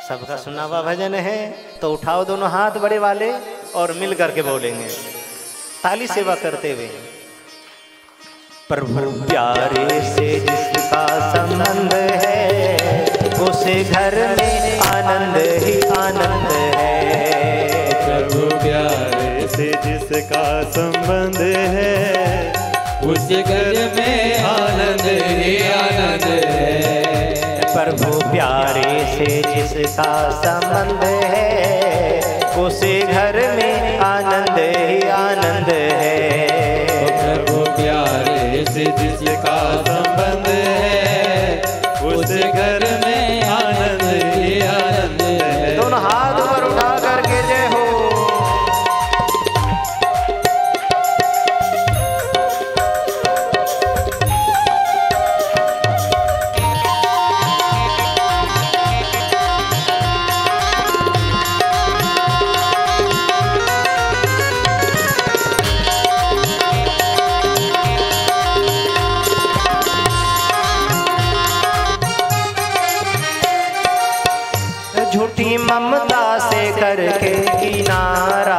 सबका सुना हुआ भजन है, तो उठाओ दोनों हाथ बड़े वाले और मिल करके बोलेंगे ताली सेवा करते हुए। प्रभु प्यारे से जिसका संबंध है, उसे घर में आनंद ही आनंद है। प्रभु प्यारे से जिसका संबंध है, उसे घर में आनंद ही आनंद है। प्रभु प्यारे से जिसका संबंध है, उसे घर में आनंद ही आनंद है। प्रभु प्यारे से जिसका संबंध है, उसे घर में आनंद ही आनंद है। दोनों हाथ ऊपर उठा करके जय हो। झूठी ममता से करके किनारा,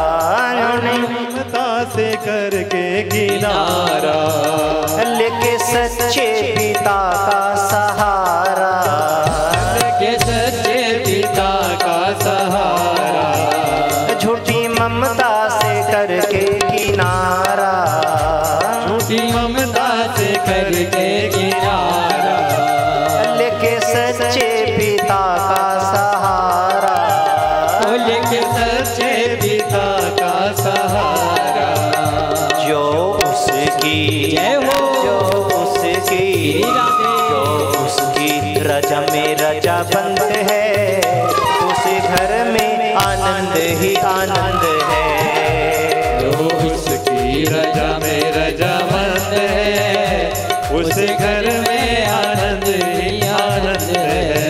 ममता से करके किनारा, लेके सच्चे पिता का सहारा, लेके सच्चे पिता का सहारा। झूठी ममता से करके किनारा, झूठी ममता से करके किनारा, लेके सच्चे पिता का सहारा, लेके सच्चे पिता का सहारा। जो उसकी जय हो, जो उसकी जो उसकी रजा में रजा बंद है, उसे घर में आनंद ही आनंद है। जो उसकी रजा में रजामंद है, उसे घर में आनंद ही आनंद है।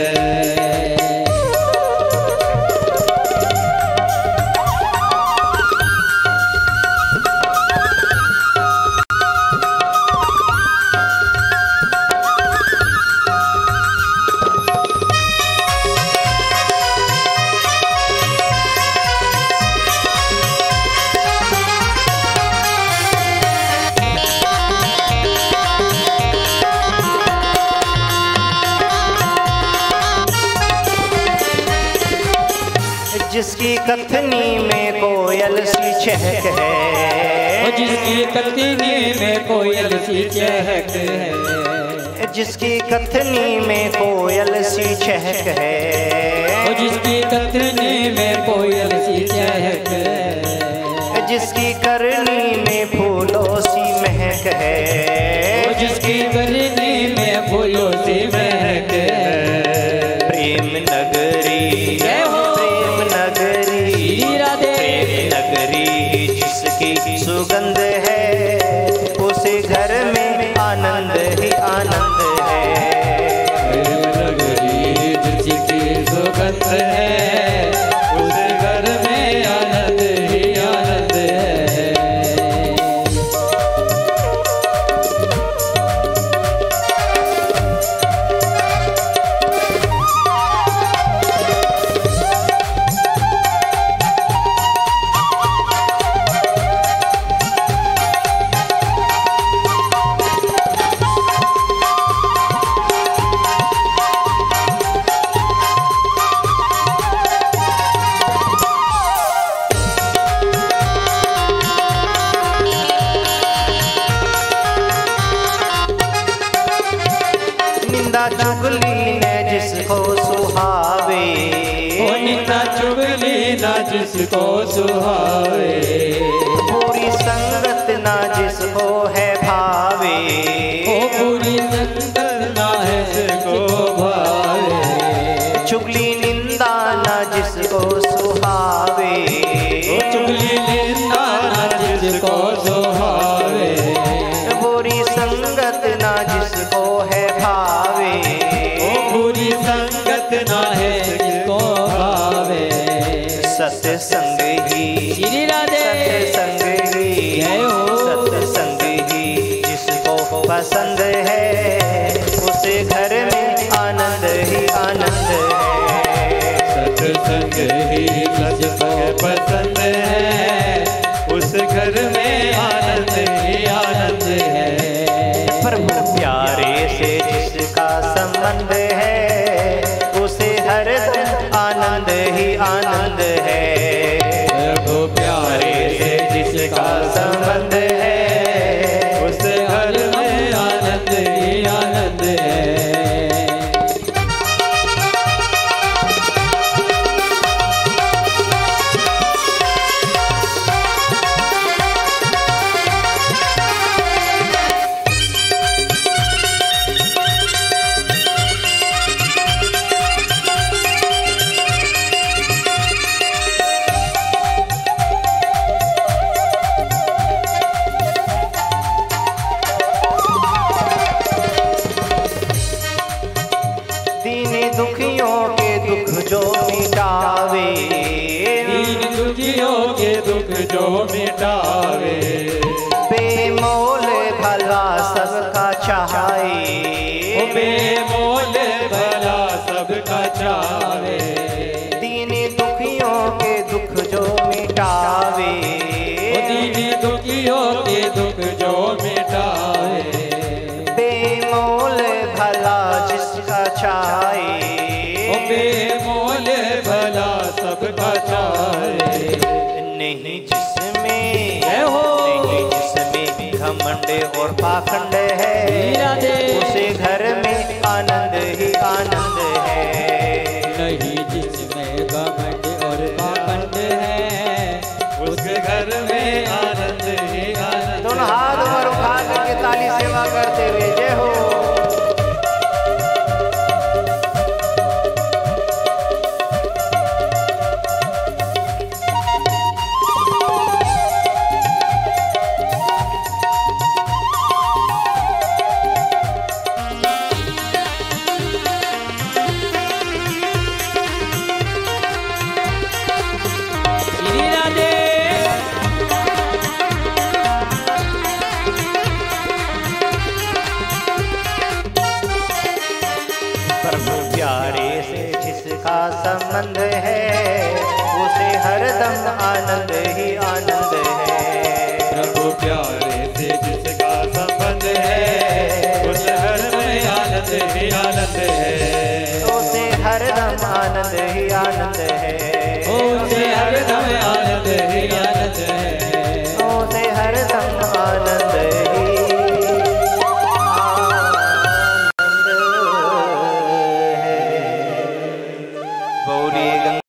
जिसकी कथनी में कोयल सी चहक है, जिसकी कथनी में कोयल सी चहक है, जिसकी कथनी में कोयल सी चहक है, जिसकी कथनी में कोयल सी चहक है, जिसकी करनी में फूलों सी महक है, जिसकी करनी में फूलों सी महक है। प्रेम नगरी जय हो, प्रेम नगरी राधे, प्रेम नगरी जिसकी सुगंध है, उसे घर में आनंद ही आनंद है। प्रेम नगरी जिसकी सुगंध है, उसे घर में आनंद ही आनंद है। निंदा चुगली ने जिसको सुहावे, ओ निंदा चुगली ना जिसको सुहावे, बुरी संगत ना जिसको है भावे, ओ बुरी संगत ना है जिसको भावे। चुगली निंदा ना जिसको सुहावे, ओ चुगली निंदा ना जिसको सुहावे, बुरी संगत ना जिसको है भावे, ओ बुरी संगत ना है जिसको भावे। सत्संग ही श्री राधे, सत्संग ही जय हो, सत्संग ही जिसको पसंद है, उसे घर में आनंद ही आनंद है। जिसको पसंद है उस घर में आनंद ही आनंद है। प्रभु प्यारे से जिसका संबंध है उसे हरदम आनंद ही आनंद है। प्रभु प्यारे से जिसका संबंध है उस घर में आनंद ही आनंद है। दीन दुखियों के दुख जो मिटावे, दीन दुखियों के दुख जो मिटावे, बेमोल भला सबका चाहे, बेमोल भला सबका चाहे। दीन दुखियों के दुख जो मिटावे, दीन दुखियों के दुख जो मिटावे, बेमोल भला जिसका चाहे, बेमोल भला सबका चाहे। नहीं जिसमें हो नहीं जिसमें घमंड और पाखंड है उसे घर में आनंद ही आनंद है। नहीं जिसमें घमंड और पाखंड है उसके घर में आनंद ही आनंद। दोनों हाथ ऊपर उठा करके ताली सेवा करते हुए जय हो। प्रभु प्यारे से जिसका संबंध है उसे हरदम आनंद ही आनंद है। प्रभु प्यारे से जिसका संबंध है उस घर में आनंद ही आनंद है। उसे हरदम आनंद ही आनंद है। उसे हरदम आनंद ही आनंद है। उसे हरदम आनंद ही आनंद है। गौरी